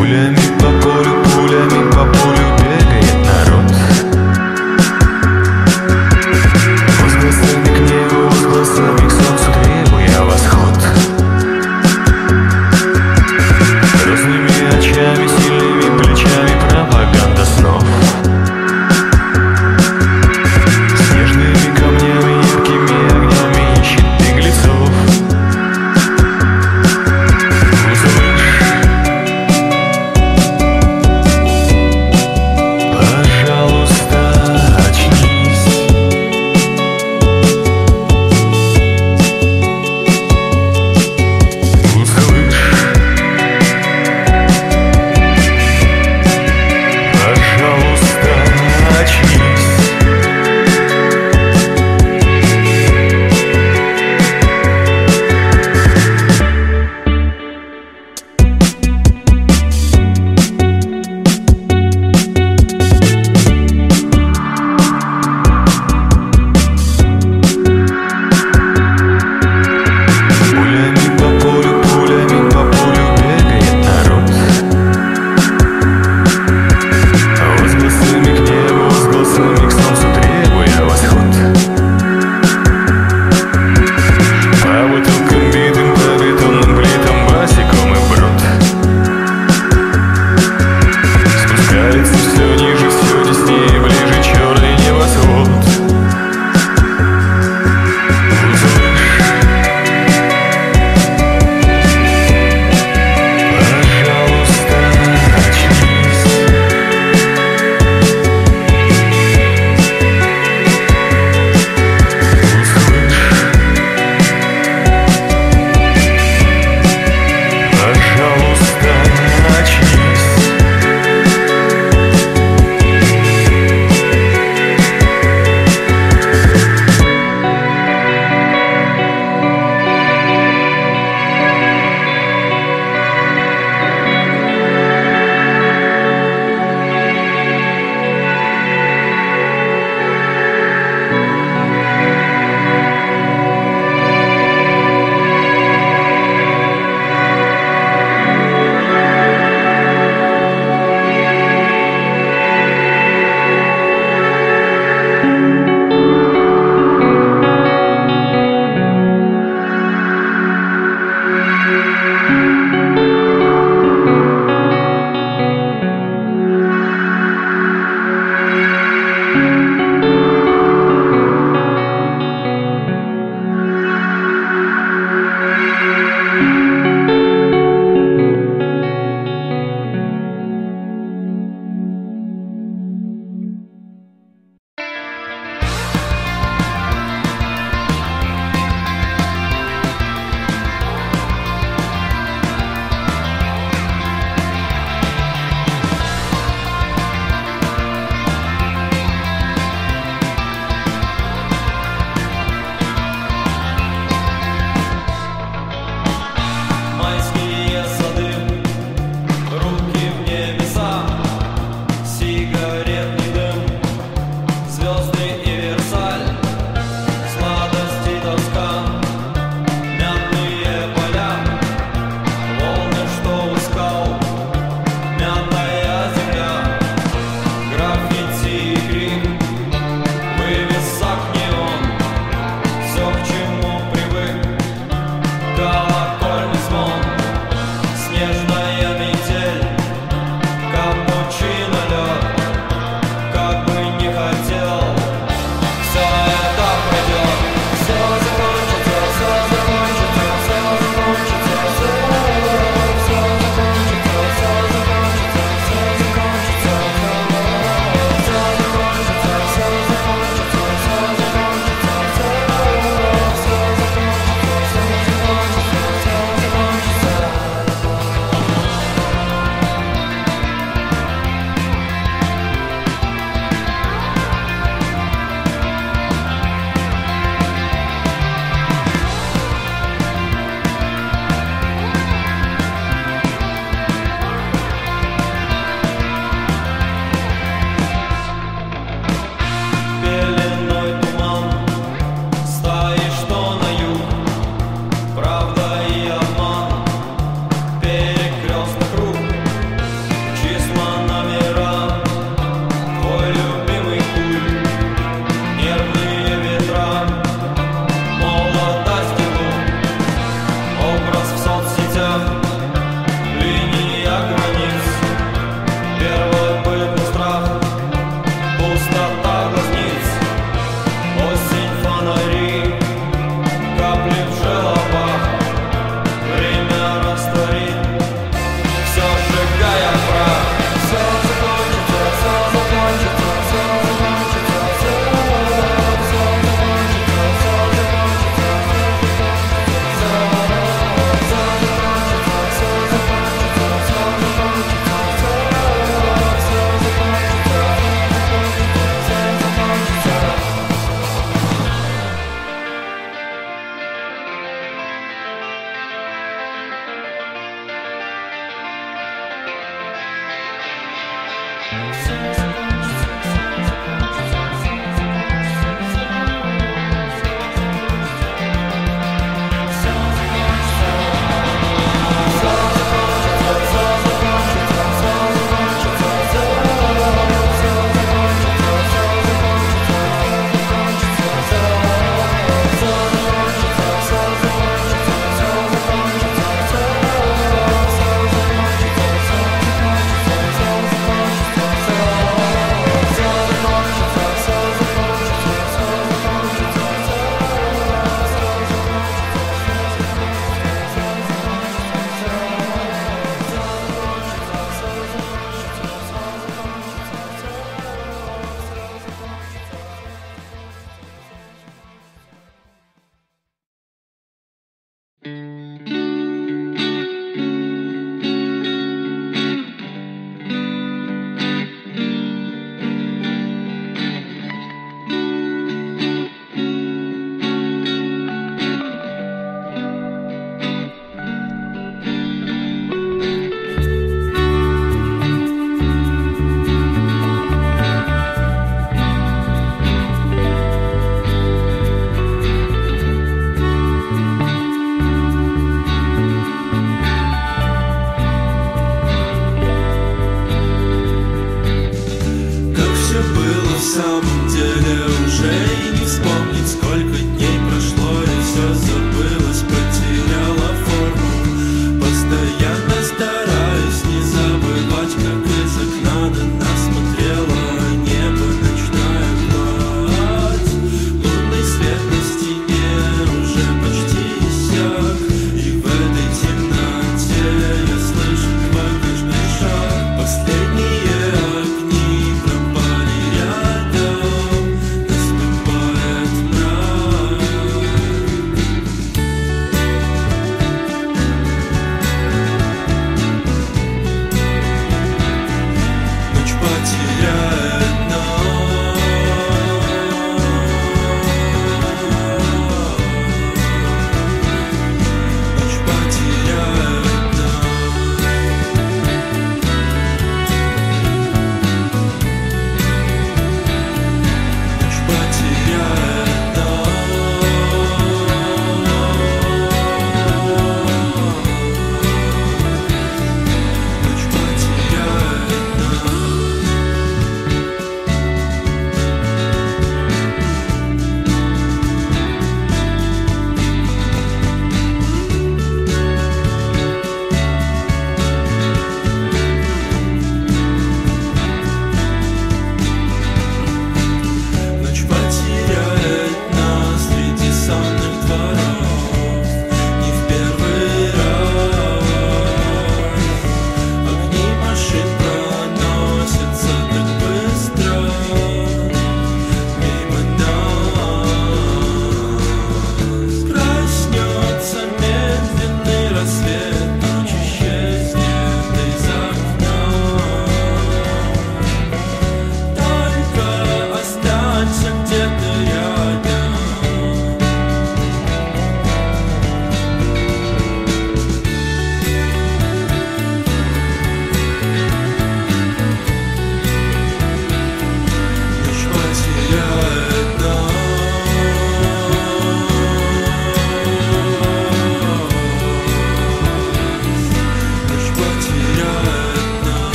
пулями по полю бегает народ. Возгласами к небу, возгласами к солнцу, требуя восход. Разными очами, сильными плечами, пропаганда снов. Снежными камнями, яркими огнями ищет беглецов.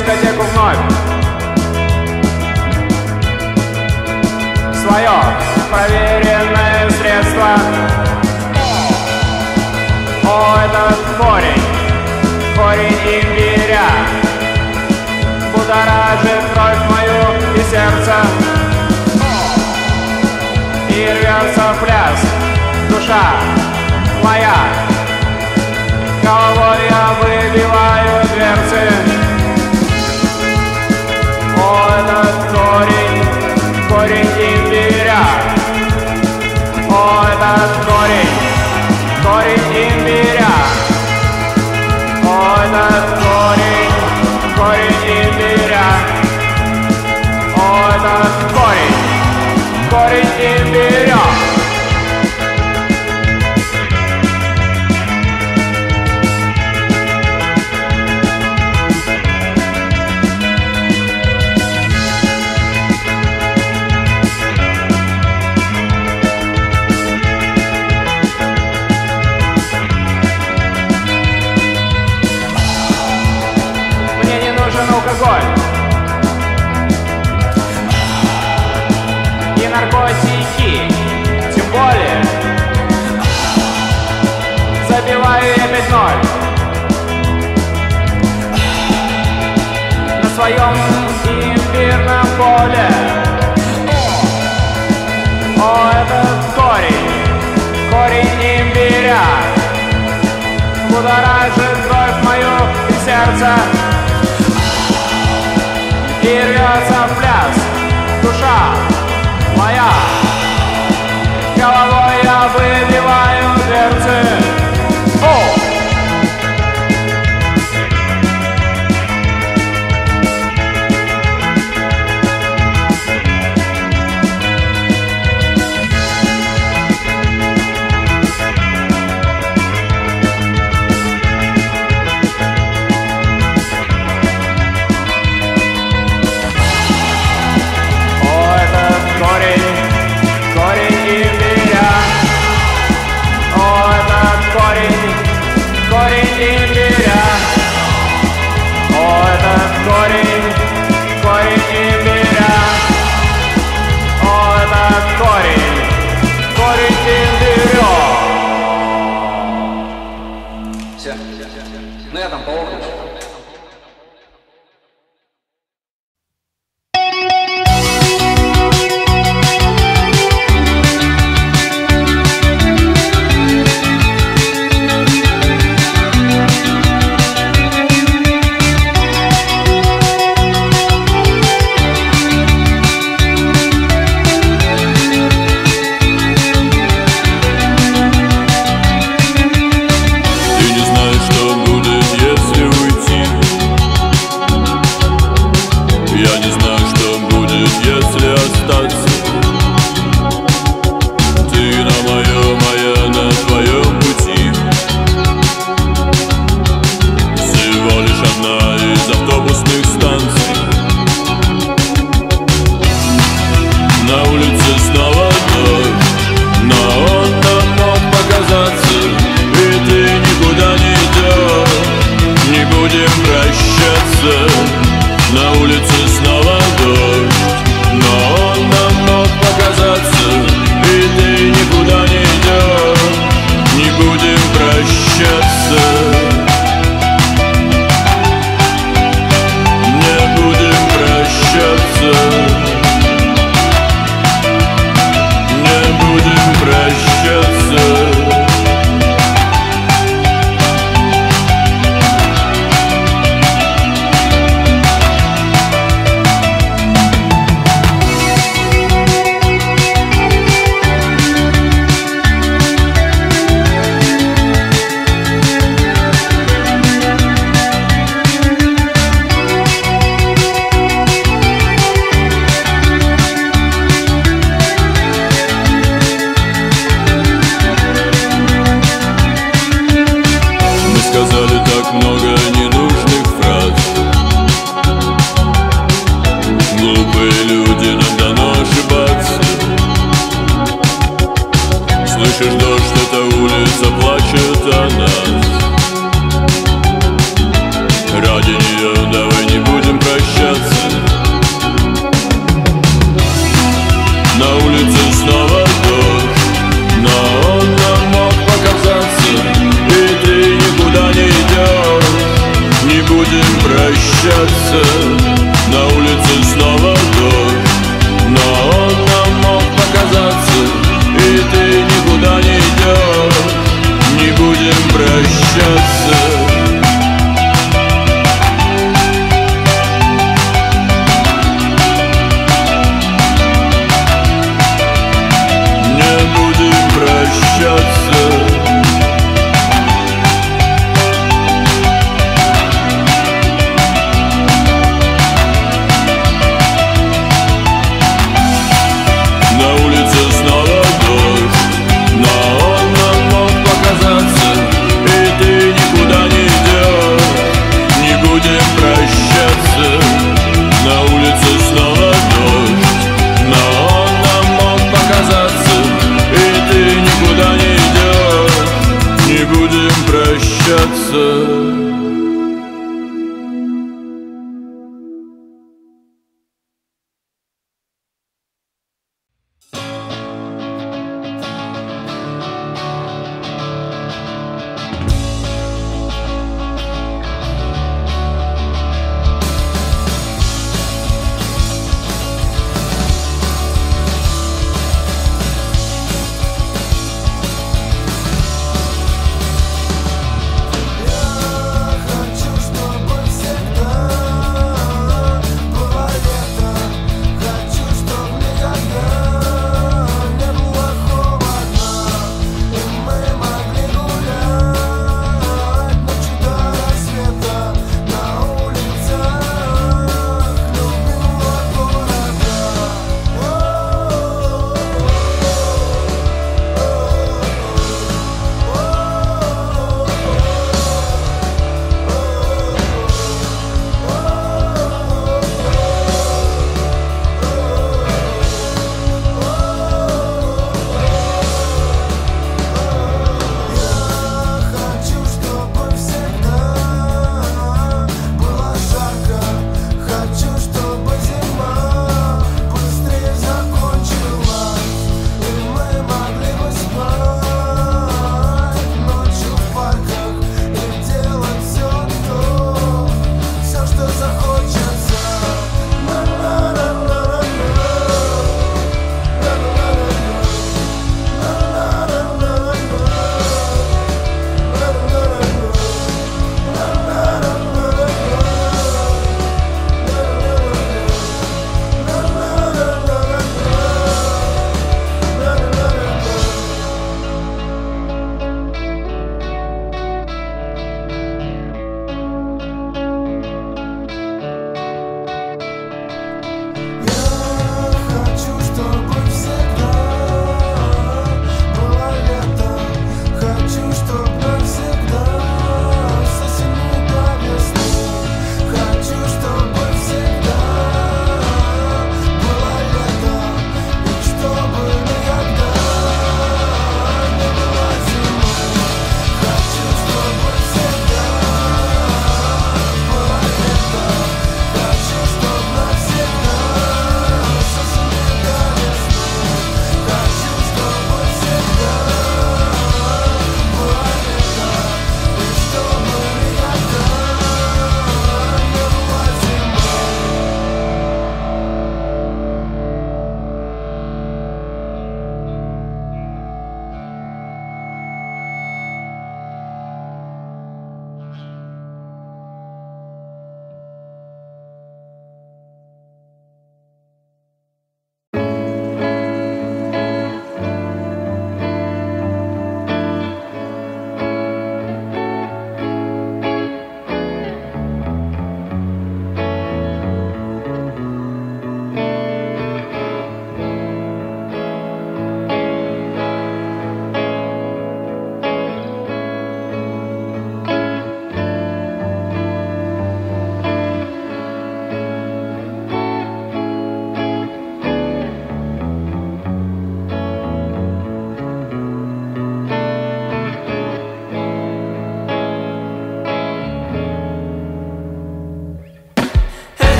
дискотеку вновь. Свое проверенное средство. О, этот корень, корень имбиря, будоражит кровь мою и сердце. И рвется в пляс душа моя. Головой я выбиваю дверцы. О, этот корень, корень имбиря. О, этот корень, корень имбиря. О, этот корень, корень имбиря. О, этот корень, корень имбиря. Алкоголь и наркотики, тем более забиваю я 5-0 на своем имбирном поле. О, этот корень, корень имбиря, будоражит кровь мою и сердце. И рвется в пляс душа моя. Головой я выбиваю дверцы. О! Ну я там поохал. Слышишь дождь, эта улица плачет о нас. Ради нее давай не будем прощаться. На улице снова дождь, но он нам мог показаться. И ты никуда не идешь, не будем прощаться.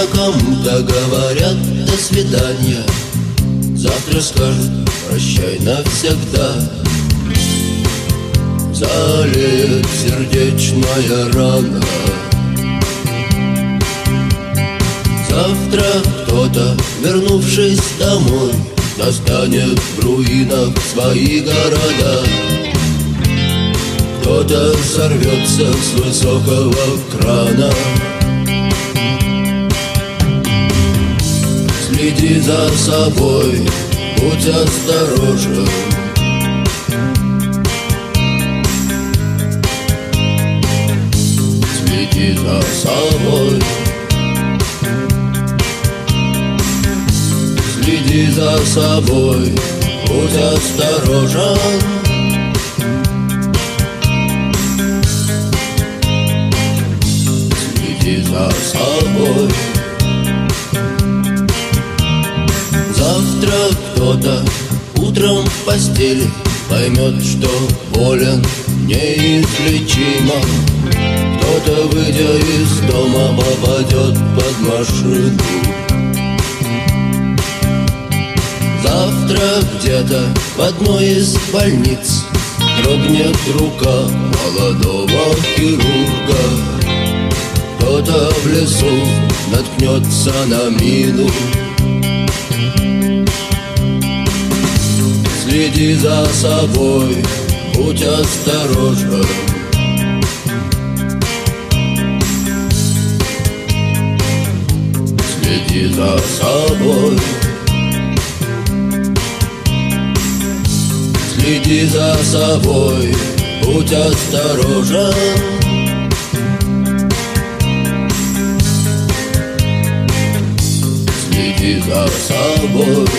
кому-то говорят до свидания, завтра скажут прощай навсегда. Залеет сердечная рана. Завтра кто-то, вернувшись домой, достанет в руинах свои города. Кто-то сорвется с высокого крана. Следи за собой, будь осторожен. Следи за собой. Следи за собой, будь осторожен. Следи за собой. Завтра кто-то утром в постели поймет, что болен неизлечимо. Кто-то, выйдя из дома, попадет под машину. Завтра где-то в одной из больниц дрогнет рука молодого хирурга. Кто-то в лесу наткнется на мину. Следи за собой, будь осторожен. Следи за собой. Следи за собой, будь осторожен. Следи за собой.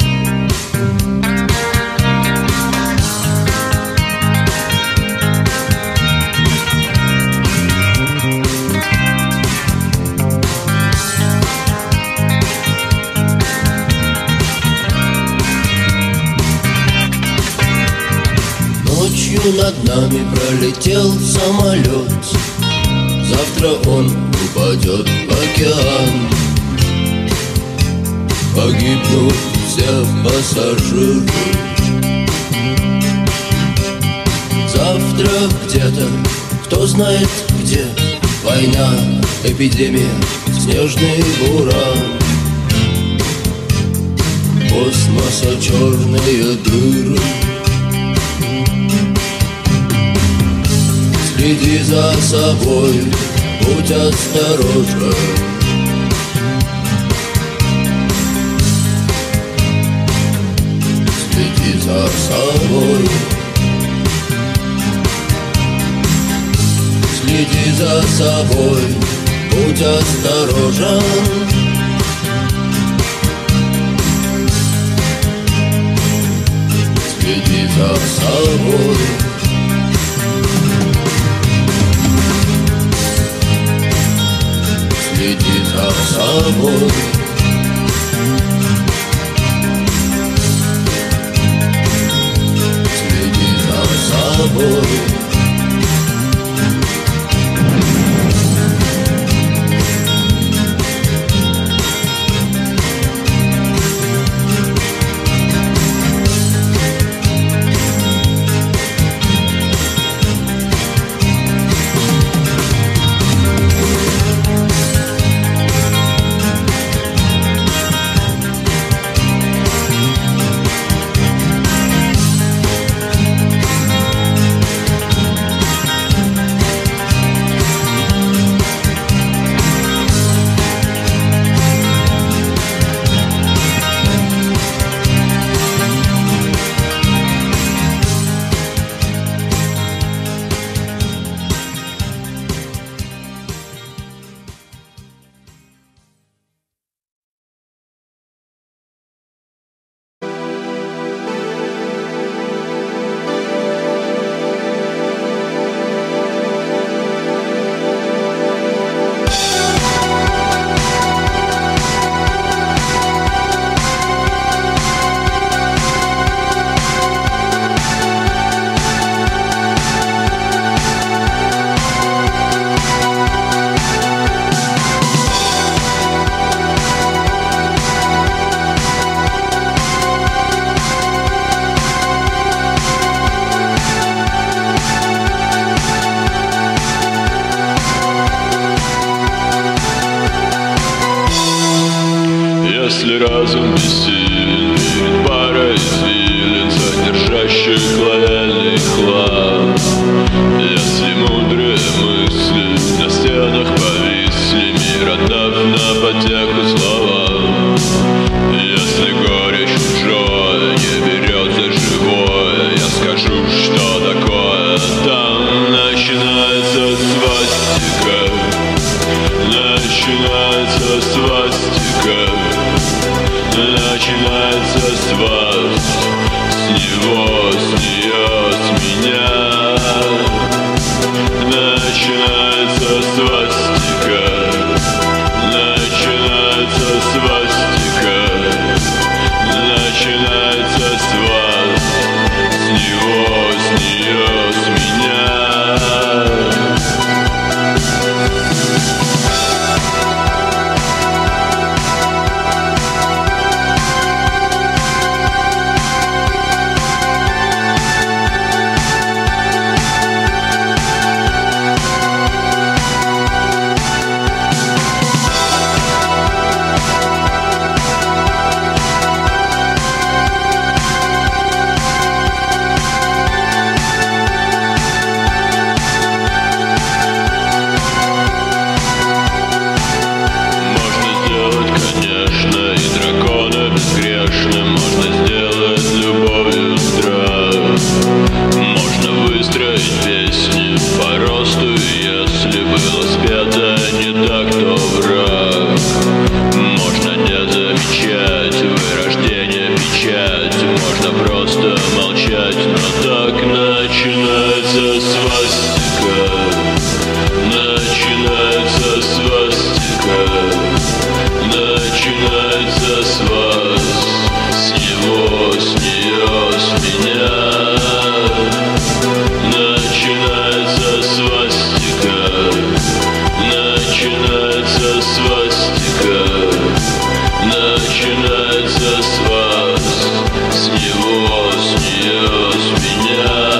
Ночью над нами пролетел самолет. Завтра он упадет в океан. Погибнут все пассажиры. Завтра где-то, кто знает где, война, эпидемия, снежный буран. Космоса черные дыры. Следи за собой, будь осторожен. Следи за собой. Следи за собой, будь осторожен. Следи за собой. Следи за собой. Следи за собой. разум бессилен перед парой извилин, содержащих лояльный хлам. Если мудрые мысли на стенах повисли, мир отдав на потеху словам. Если горечь чужое не берет за живое, я скажу, что такое там. Начинается свастика, начинается свастика, начинается с вас, с него, с нее, с меня. Начинается свастика, начинается свастика, начинается с вас, с него, с нее, с меня. Можно сделать любовью страх, можно выстроить песни по росту, если было спето не так, то враг. Можно не замечать вырождение, печать, можно просто молчать, но так начинается свастика, начинается свастика, начинается с вас, с него, с нее, с меня. Начинается свастика, начинается свастика, начинается с вас, с него, с нее, с меня.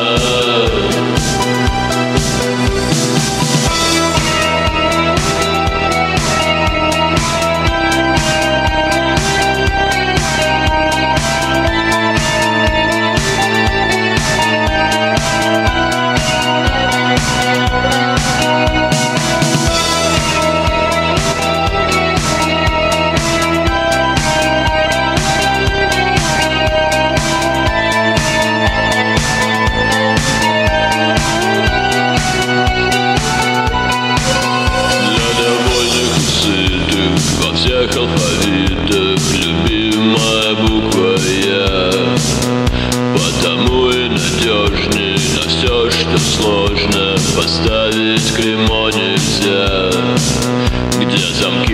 Во всех алфавитах любимая буква Я, потому и надежней на все, что сложно поставить клеймо нельзя. Где замки